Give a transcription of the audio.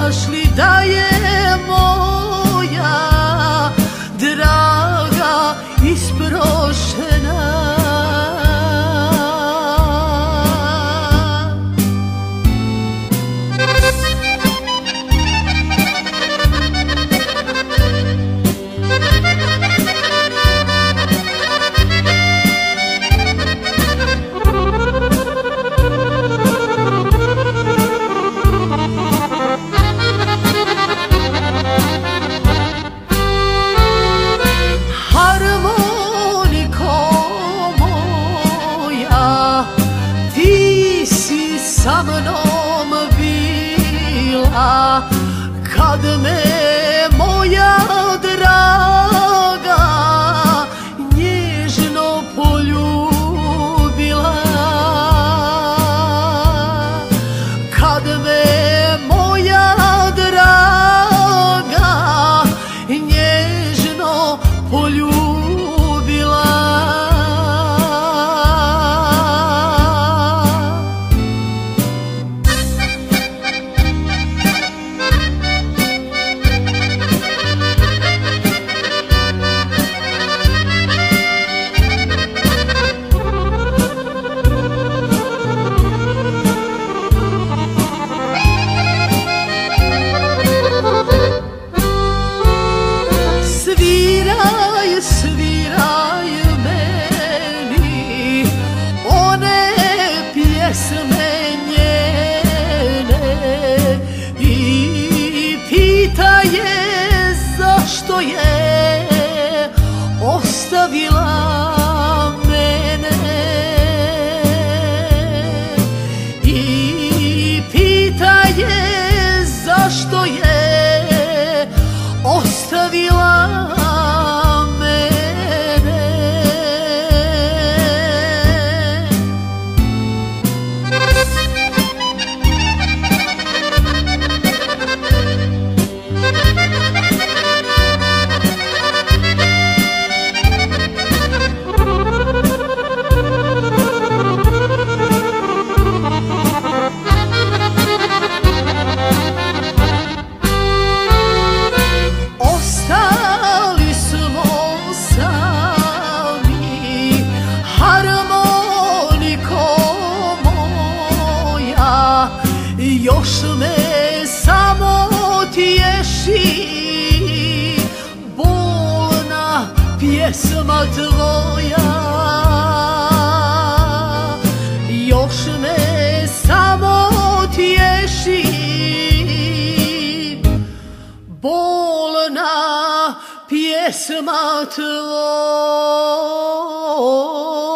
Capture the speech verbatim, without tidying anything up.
znaš li da je moja draga isprošena? Sa mnom bila kad me moja draga nježno poljubila, kad me moja draga nježno poljubila. Sviraj meni one pjesme njene i pitaje zašto je ostavila mene, i pitaje zašto je ostavila još me samo tješi bolna pjesma tvoja, još me samo tješi bolna pjesma tvoja.